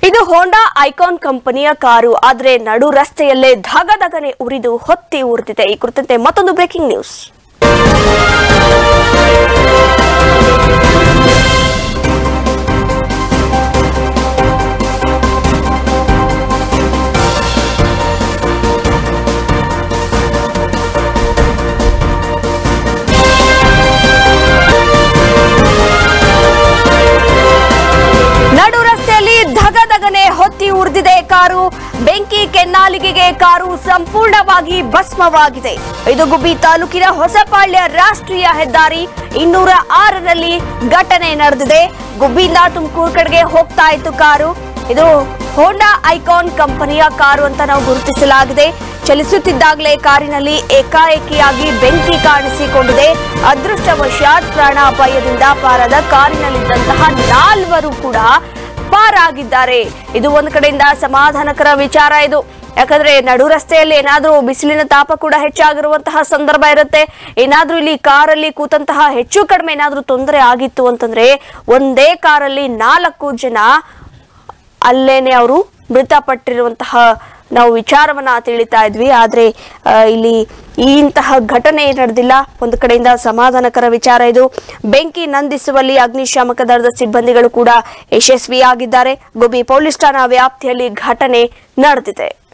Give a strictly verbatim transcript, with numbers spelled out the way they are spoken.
ಇದು ಹೋಂಡಾ ಐಕಾನ್ ಕಂಪನಿಯ ಕಾರು. ಆದರೆ ನಡು ರಸ್ತೆಯಲ್ಲೇ ಧಗಧಗನೆ ಉರಿದು ಹೊತ್ತಿ ಉರಿದಿದೆ. ಈ ಕುರಿತಂತೆ ಮತ್ತೊಂದು ಬ್ರೇಕಿಂಗ್ ನ್ಯೂಸ್. ನಡು ರಸ್ತೆಯಲ್ಲಿ ಧಗಧಗನೆ ಹೊತ್ತಿ ಉರಿದಿದೆ ಕಾರು. ಬೆಂಕಿ ಕೆನ್ನಾಲಿಗೆಗೆ ಕಾರು ಸಂಪೂರ್ಣವಾಗಿ ಭಸ್ಮವಾಗಿದೆ. ಇದು ಗುಬ್ಬಿ ತಾಲೂಕಿನ ಹೊಸಪಾಳ್ಯ ರಾಷ್ಟ್ರೀಯ ಹೆದ್ದಾರಿ ಇನ್ನೂರ ಆರರಲ್ಲಿ ಘಟನೆ ನಡೆದಿದೆ. ಗುಬ್ಬಿಯಿಂದ ತುಮಕೂರು ಕಡೆಗೆ ಹೋಗ್ತಾ ಇತ್ತು ಕಾರು. ಇದು ಹೋಂಡಾ ಐಕಾನ್ ಕಂಪನಿಯ ಕಾರು ಅಂತ ನಾವು ಗುರುತಿಸಲಾಗಿದೆ. ಚಲಿಸುತ್ತಿದ್ದಾಗಲೇ ಕಾರಿನಲ್ಲಿ ಏಕಾಏಕಿಯಾಗಿ ಬೆಂಕಿ ಕಾಣಿಸಿಕೊಂಡಿದೆ. ಅದೃಷ್ಟವಶಾತ್ ಪ್ರಾಣಾಪಾಯದಿಂದ ಪಾರಾದ ಕಾರಿನಲ್ಲಿದ್ದಂತಹ ನಾಲ್ವರು ಕೂಡ ಪಾರಾಗಿದ್ದಾರೆ. ಇದು ಒಂದು ಕಡೆಯಿಂದ ಸಮಾಧಾನಕರ ವಿಚಾರ. ಇದು ಯಾಕಂದ್ರೆ ನಡು ರಸ್ತೆಯಲ್ಲಿ ಏನಾದ್ರೂ ಬಿಸಿಲಿನ ತಾಪ ಕೂಡ ಹೆಚ್ಚಾಗಿರುವಂತಹ ಸಂದರ್ಭ ಇರುತ್ತೆ. ಏನಾದ್ರೂ ಇಲ್ಲಿ ಕಾರಲ್ಲಿ ಕೂತಂತಹ ಹೆಚ್ಚು ಕಡಿಮೆ ಏನಾದ್ರೂ ತೊಂದರೆ ಆಗಿತ್ತು ಅಂತಂದ್ರೆ ಒಂದೇ ಕಾರಲ್ಲಿ ನಾಲ್ಕು ಜನ ಅಲ್ಲೇನೆ ಅವರು ಮೃತಪಟ್ಟಿರುವಂತಹ ನಾವು ವಿಚಾರವನ್ನ ತಿಳಿತಾ ಇದ್ವಿ. ಆದ್ರೆ ಇಲ್ಲಿ ಇಂತಹ ಘಟನೆ ನಡೆದಿಲ್ಲ. ಒಂದು ಕಡೆಯಿಂದ ಸಮಾಧಾನಕರ ವಿಚಾರ ಇದು. ಬೆಂಕಿ ನಂದಿಸುವಲ್ಲಿ ಅಗ್ನಿಶಾಮಕ ದಳದ ಸಿಬ್ಬಂದಿಗಳು ಕೂಡ ಯಶಸ್ವಿಯಾಗಿದ್ದಾರೆ. ಗುಬ್ಬಿ ಪೊಲೀಸ್ ಠಾಣಾ ವ್ಯಾಪ್ತಿಯಲ್ಲಿ ಘಟನೆ ನಡೆದಿದೆ.